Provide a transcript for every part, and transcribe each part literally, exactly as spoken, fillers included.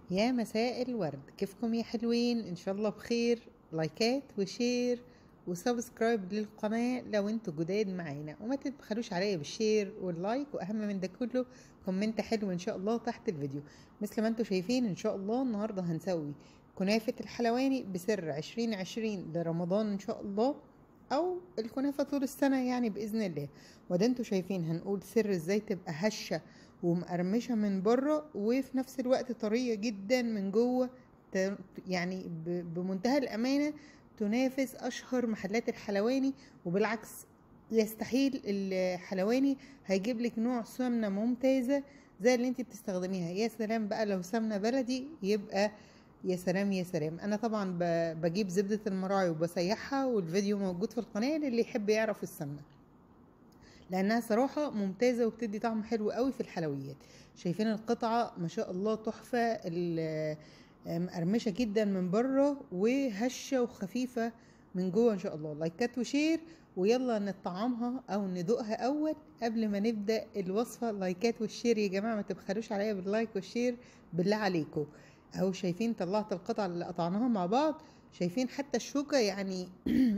يا مساء الورد، كيفكم يا حلوين؟ ان شاء الله بخير. لايكات وشير وسبسكرايب للقناة لو انتوا جداد معانا، وما تبخلوش عليا بالشير واللايك، واهم من ده كله كومنت حلو ان شاء الله تحت الفيديو. مثل ما انتوا شايفين ان شاء الله النهاردة هنسوي كنافة الحلواني بسر عشرين عشرين لرمضان ان شاء الله، او الكنافة طول السنة يعني بإذن الله. وده انتوا شايفين هنقول سر ازاي تبقى هشة ومقرمشة من بره وفي نفس الوقت طرية جدا من جوه، يعني بمنتهى الأمانة تنافس أشهر محلات الحلواني. وبالعكس يستحيل الحلواني هيجيب لك نوع سمنة ممتازة زي اللي انت بتستخدميها. يا سلام بقى لو سمنة بلدي يبقى يا سلام يا سلام. انا طبعا بجيب زبدة المراعي وبسيحها، والفيديو موجود في القناة للي يحب يعرف السمنة، لانها صراحة ممتازة وبتدي طعم حلو قوي في الحلويات. شايفين القطعة ما شاء الله تحفة، مقرمشة جدا من بره وهشة وخفيفة من جوه ان شاء الله. لايكات وشير، ويلا نطعمها او ندوقها اول قبل ما نبدأ الوصفة. لايكات والشير يا جماعة، ما تبخلوش عليا باللايك والشير بالله عليكم. اهو شايفين طلعت القطعة اللي قطعناها مع بعض، شايفين حتى الشوكة يعني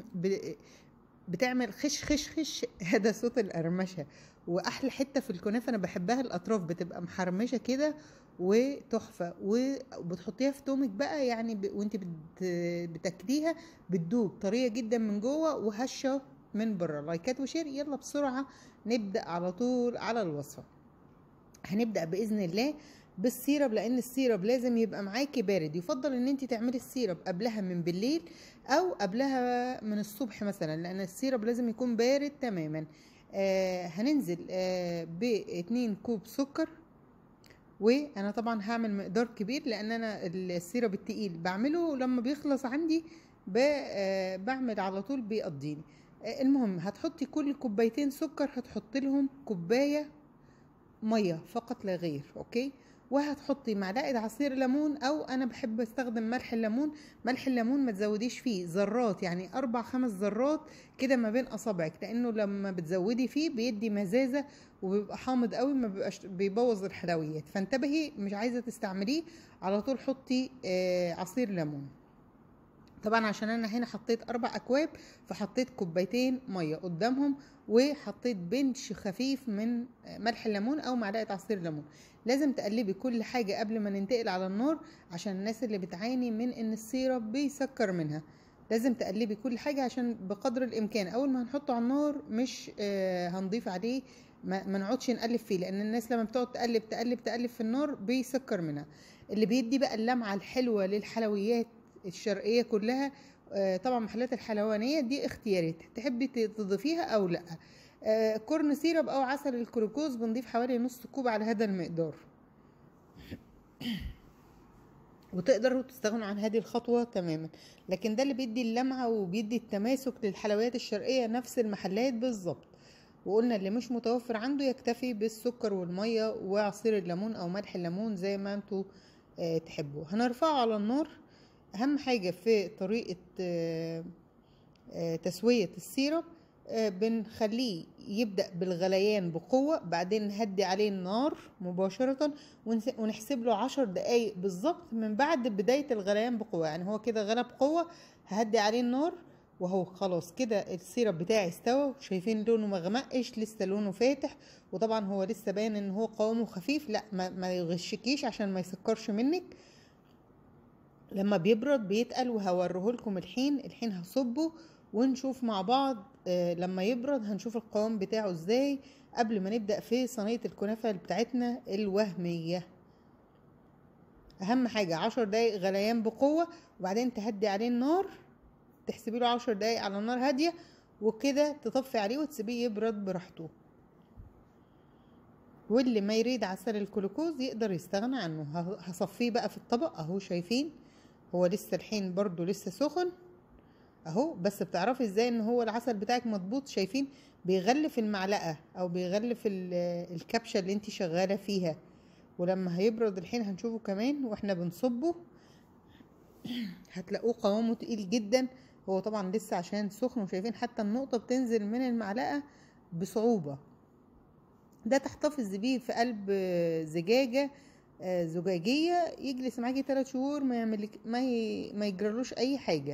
بتعمل خش خش خش هذا صوت القرمشه. واحلى حته في الكنافه انا بحبها الاطراف بتبقى محرمشه كده وتحفه، وبتحطيها في تومك بقى يعني ب... وانت بت... بتاكليها بتدوب طريه جدا من جوه وهشه من بره. لايكات وشير، يلا بسرعه نبدا على طول على الوصفه. هنبدأ بإذن الله بالسيرب، لأن السيرب لازم يبقى معاكي بارد. يفضل ان انت تعملي السيرب قبلها من بالليل او قبلها من الصبح مثلا، لأن السيرب لازم يكون بارد تماما. آه هننزل آه باتنين كوب سكر، وانا طبعا هعمل مقدار كبير لان انا السيرب التقيل بعمله لما بيخلص عندي آه بعمل على طول بيقضيني. آه المهم هتحطي كل كوبايتين سكر هتحط لهم كوبايه ميه فقط لا غير، اوكي. وهتحطي معلقه عصير ليمون، او انا بحب استخدم ملح الليمون. ملح الليمون ما تزوديش فيه ذرات، يعني اربع خمس ذرات كده ما بين اصابعك، لانه لما بتزودي فيه بيدي مزازه وبيبقى حامض قوي، ما بيبقاش بيبوظ الحلويات. فانتبهي، مش عايزه تستعمليه على طول حطي آه عصير ليمون. طبعا عشان انا هنا حطيت اربع اكواب فحطيت كوبايتين ميه قدامهم، وحطيت بنش خفيف من ملح الليمون او معلقه عصير ليمون. لازم تقلبي كل حاجه قبل ما ننتقل على النار، عشان الناس اللي بتعاني من ان السيرب بيسكر منها. لازم تقلبي كل حاجه عشان بقدر الامكان اول ما هنحطه على النار مش آه هنضيف عليه، ما نقعدش نقلب فيه، لان الناس لما بتقعد تقلب تقلب تقلب في النار بيسكر منها. اللي بيدي بقى اللمعه الحلوه للحلويات الشرقيه كلها آه طبعا محلات الحلوانيه دي اختيارات، تحبي تضيفيها او لا. آه كورن سيرب او عسل الكلوكوز بنضيف حوالي نص كوب على هذا المقدار. وتقدروا تستغنوا عن هذه الخطوة تماما، لكن ده اللي بيدي اللمعة وبيدي التماسك للحلويات الشرقية نفس المحلات بالظبط. وقلنا اللي مش متوفر عنده يكتفي بالسكر والمية وعصير الليمون او ملح الليمون زي ما انتوا آه تحبوا. هنرفعه على النار. اهم حاجة في طريقة آه آه تسوية السيرب، آه بنخليه يبدأ بالغليان بقوة، بعدين نهدي عليه النار مباشرة ونحسب له عشر دقايق بالظبط من بعد بداية الغليان بقوة. يعني هو كده غلى بقوة، ههدي عليه النار وهو خلاص كده السيرب بتاعي استوى. شايفين لونه مغمقش، لسه لونه فاتح، وطبعا هو لسه باين ان هو قوامه خفيف. لا ما, ما يغشكيش عشان ما يسكرش منك. لما بيبرد بيتقل، وهوريه لكم الحين الحين هصبه ونشوف مع بعض. آه لما يبرد هنشوف القوام بتاعه ازاي قبل ما نبدأ في صينية الكنافة بتاعتنا الوهمية. اهم حاجة عشر دقايق غليان بقوة، وبعدين تهدي عليه النار، تحسبي له عشر دقايق على نار هادية، وكده تطفي عليه وتسيبيه يبرد براحته. واللي ما يريد عسل الكلوكوز يقدر يستغنى عنه. هصفيه بقى في الطبق اهو. شايفين هو لسه الحين برضو لسه سخن اهو. بس بتعرفي ازاي ان هو العسل بتاعك مضبوط؟ شايفين بيغلف المعلقة او بيغلف الكبشة اللي انت شغالة فيها. ولما هيبرد الحين هنشوفه كمان واحنا بنصبه، هتلاقوه قوامه تقيل جدا. هو طبعا لسه عشان سخن، وشايفين حتى النقطة بتنزل من المعلقة بصعوبة. ده تحتفظ بيه في قلب زجاجة آه زجاجيه يجلس معاكي ثلاث شهور ما يعملك ما ي... ما يجرالوش اي حاجه.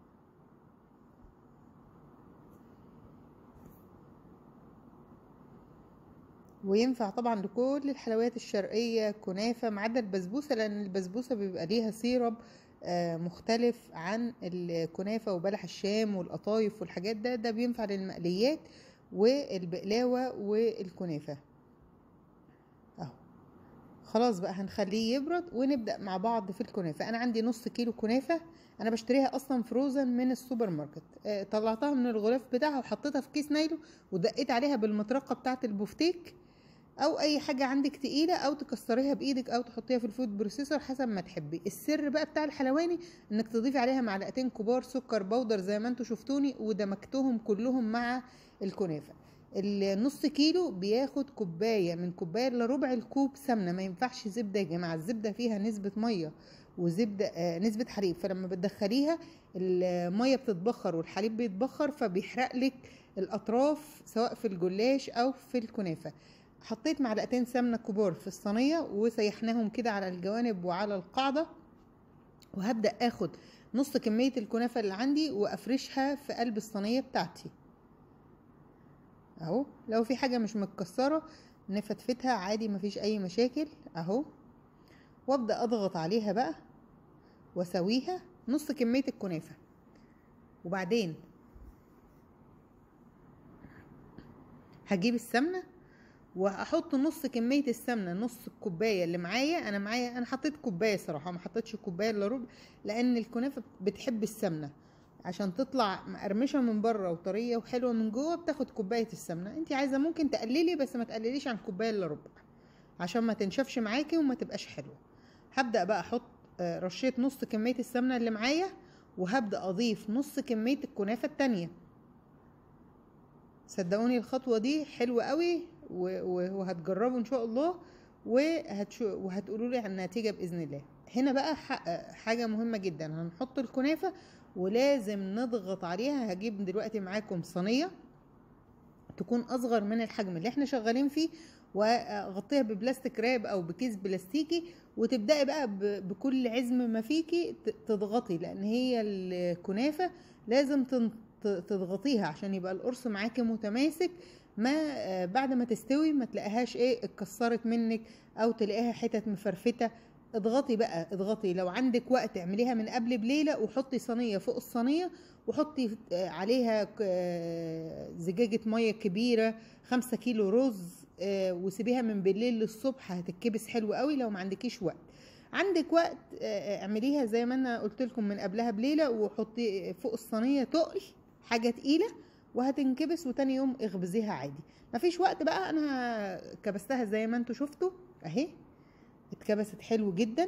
وينفع طبعا لكل الحلويات الشرقيه، كنافه ما عدا البسبوسه، لان البسبوسه بيبقى ليها سيرب آه مختلف عن الكنافه وبلح الشام والقطايف والحاجات ده ده بينفع للمقليات والبقلاوه والكنافه. اهو خلاص بقى هنخليه يبرد ونبدأ مع بعض في الكنافة. انا عندي نص كيلو كنافة، انا بشتريها اصلا فروزن من السوبر ماركت. آه طلعتها من الغلاف بتاعها وحطيتها في كيس نايلو ودقيت عليها بالمطرقة بتاعة البفتيك او اي حاجة عندك تقيلة، او تكسريها بايدك او تحطيها في الفود بروسيسور حسب ما تحبي. السر بقى بتاع الحلواني انك تضيفي عليها معلقتين كبار سكر بودر زي ما انتوا شفتوني ودمجتهم كلهم مع الكنافة. النص كيلو بياخد كوبايه من كوبايه الا ربع الكوب سمنه. ما ينفعش زبده يا جماعه، الزبده فيها نسبه ميه وزبده آه نسبه حليب، فلما بتدخليها الميه بتتبخر والحليب بيتبخر فبيحرق لك الاطراف سواء في الجلاش او في الكنافه. حطيت معلقتين سمنه كبار في الصينيه وسيحناهم كده على الجوانب وعلى القاعده، وهبدا اخد نص كميه الكنافه اللي عندي وافرشها في قلب الصينيه بتاعتي اهو. لو في حاجة مش متكسرة نفتفتها عادي مفيش اي مشاكل اهو. وابدأ اضغط عليها بقى واسويها نص كمية الكنافة. وبعدين هجيب السمنة وهحط نص كمية السمنة، نص الكوباية اللي معايا. انا معايا انا حطيت كوباية صراحة، ما حطيتش كوباية الا ربع، لان الكنافة بتحب السمنة عشان تطلع مقرمشه من بره وطريه وحلوه من جوه بتاخد كوبايه السمنه. انت عايزه ممكن تقللي بس ما تقلليش عن كوبايه الا ربع عشان ما تنشفش معاكي وما تبقاش حلوه. هبدا بقى احط رشيت نص كميه السمنه اللي معايا، وهبدا اضيف نص كميه الكنافه التانية. صدقوني الخطوه دي حلوه قوي وهتجربوا ان شاء الله وهتقولوا لي عن النتيجه باذن الله. هنا بقى حاجه مهمه جدا، هنحط الكنافه ولازم نضغط عليها. هجيب دلوقتي معاكم صينيه تكون اصغر من الحجم اللي احنا شغالين فيه، واغطيها ببلاستيك راب او بكيس بلاستيكي، وتبداي بقى بكل عزم ما فيكي تضغطي، لان هي الكنافه لازم تضغطيها عشان يبقى القرص معاكي متماسك، ما بعد ما تستوي ما تلاقيهاش ايه اتكسرت منك او تلاقيها حتت مفرفته. اضغطي بقى اضغطي. لو عندك وقت اعمليها من قبل بليله وحطي صينيه فوق الصينيه وحطي عليها زجاجه ميه كبيره خمسة كيلو رز وسيبيها من بالليل للصبح هتتكبس حلو قوي. لو ما عندكيش وقت، عندك وقت اعمليها زي ما انا قلت لكم من قبلها بليله وحطي فوق الصينيه تقل حاجه تقيله وهتنكبس، وتاني يوم اخبزيها عادي. مفيش وقت بقى انا كبستها زي ما انتوا شفتوا اهي اتكبست حلو جدا.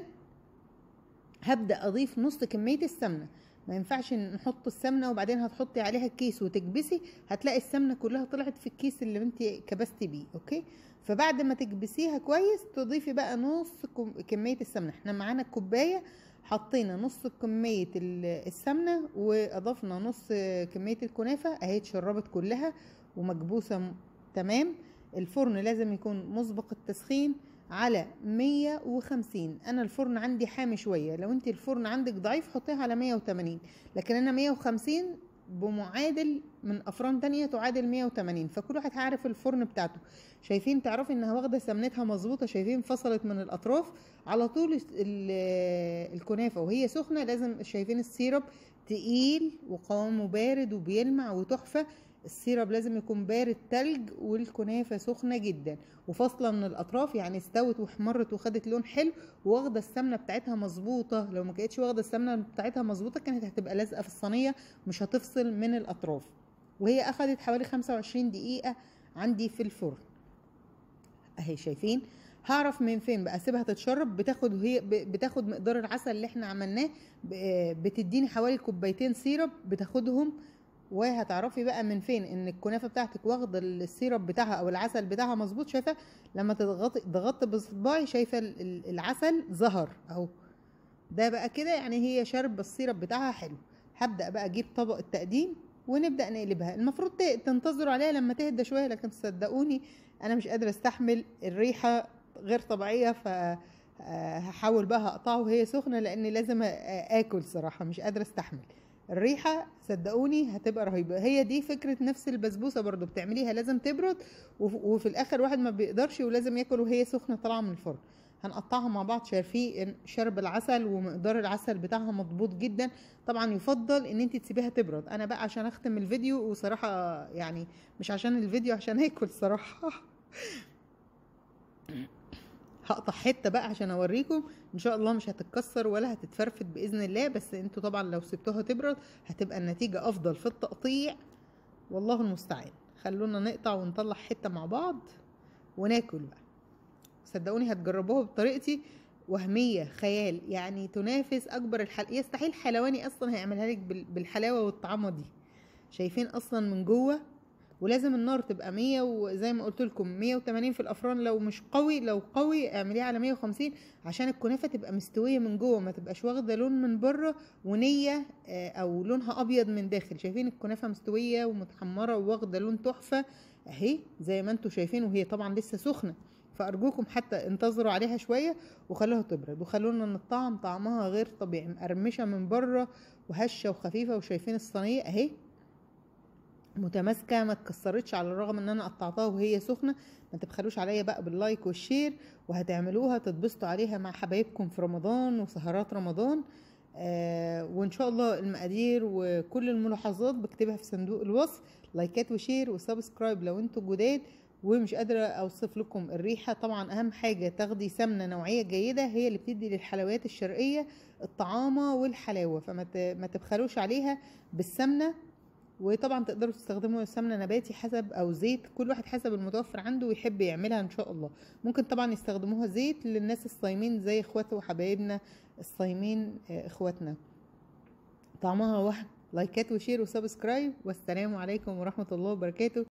هبدأ اضيف نص كمية السمنة. ما ينفعش نحط السمنة وبعدين هتحطي عليها الكيس وتكبسي، هتلاقي السمنة كلها طلعت في الكيس اللي انت كبستي بيه. اوكي، فبعد ما تكبسيها كويس تضيفي بقى نص كمية السمنة. احنا معانا كوباية حطينا نص كمية السمنة واضفنا نص كمية الكنافة اهي اتشربت كلها ومكبوسة تمام. الفرن لازم يكون مسبق التسخين على مية وخمسين. انا الفرن عندي حامي شويه، لو انت الفرن عندك ضعيف حطيها على مية وتمانين، لكن انا مية وخمسين بمعادل من افران تانية تعادل مية وتمانين، فكل واحد هيعرف الفرن بتاعته. شايفين تعرفي انها واخده سمنتها مظبوطه، شايفين فصلت من الاطراف على طول. الكنافه وهي سخنه لازم شايفين السيرب تقيل وقوامه بارد وبيلمع وتحفه. السيرب لازم يكون بارد تلج، والكنافه سخنه جدا وفاصله من الاطراف، يعني استوت واحمرت وخدت لون حلو واخده السمنه بتاعتها مظبوطه. لو ما كانتش واخده السمنه بتاعتها مظبوطه كانت هتبقى لازقه في الصينيه مش هتفصل من الاطراف. وهي اخدت حوالي خمسة وعشرين دقيقه عندي في الفرن اهي. شايفين هعرف من فين بقى اسيبها تتشرب. بتاخد هي بتاخد مقدار العسل اللي احنا عملناه، بتديني حوالي كوبايتين سيرب بتاخدهم، وهتعرفي بقى من فين ان الكنافه بتاعتك واخده السيرب بتاعها او العسل بتاعها مظبوط. شايفه لما تضغطي ضغطت بصباعي شايفه العسل ظهر اهو، ده بقى كده يعني هي شرب السيرب بتاعها حلو. هبدا بقى اجيب طبق التقديم ونبدا نقلبها. المفروض تنتظروا عليها لما تهدى شويه، لكن صدقوني انا مش قادره استحمل الريحه غير طبيعيه، آه، هحاول بقى هقطعه وهي سخنه، لان لازم آه، اكل صراحه، مش قادره استحمل الريحه. صدقوني هتبقى رهيبه. هي دي فكره نفس البسبوسه برضو، بتعمليها لازم تبرد، وف- وفي الاخر واحد ما بيقدرش ولازم ياكل وهي سخنه طالعه من الفرن. هنقطعها مع بعض. شايفين شرب العسل ومقدار العسل بتاعها مضبوط جدا. طبعا يفضل ان انت تسيبيها تبرد. انا بقى عشان اختم الفيديو وصراحه يعني مش عشان الفيديو، عشان اكل صراحه هقطع حته بقى عشان اوريكم. ان شاء الله مش هتتكسر ولا هتتفرفت باذن الله، بس انتوا طبعا لو سبتوها تبرد هتبقى النتيجه افضل في التقطيع. والله المستعان. خلونا نقطع ونطلع حته مع بعض وناكل بقى. صدقوني هتجربوها بطريقتي، وهميه خيال يعني، تنافس اكبر الحل. يستحيل حلواني اصلا هيعملها لك بال- بالحلاوه والطعامه دي. شايفين اصلا من جوه. ولازم النار تبقى مية، وزي ما قلت لكم مية وتمانين في الافران. لو مش قوي، لو قوي اعمليه على مية وخمسين عشان الكنافه تبقى مستويه من جوه، ما تبقاش واخده لون من بره ونيه آه، او لونها ابيض من داخل. شايفين الكنافه مستويه ومتحمره وواخده لون تحفه اهي زي ما انتم شايفين، وهي طبعا لسه سخنه. فارجوكم حتى انتظروا عليها شويه وخلوها تبرد، وخلونا نطعم. طعمها غير طبيعي، مقرمشه من بره وهشه وخفيفه. وشايفين الصينيه اهي متماسكه، ما اتكسرتش على الرغم ان انا قطعتها وهي سخنه. ما تبخلوش عليا بقى باللايك والشير، وهتعملوها تتبسطوا عليها مع حبايبكم في رمضان وسهرات رمضان. آه وان شاء الله المقادير وكل الملاحظات بكتبها في صندوق الوصف. لايكات وشير وسبسكرايب لو انتوا جداد. ومش قادره اوصف لكم الريحه. طبعا اهم حاجه تاخدي سمنه نوعيه جيده، هي اللي بتدي للحلويات الشرقيه الطعامه والحلاوه. فما ما تبخلوش عليها بالسمنه. وطبعا تقدروا تستخدموا سمنه نباتي حسب، او زيت، كل واحد حسب المتوفر عنده ويحب يعملها ان شاء الله. ممكن طبعا يستخدموها زيت للناس الصايمين زي اخواته وحبايبنا الصايمين آه، اخواتنا. طعمها وهم. لايكات وشير وسبسكرايب، والسلام عليكم ورحمه الله وبركاته.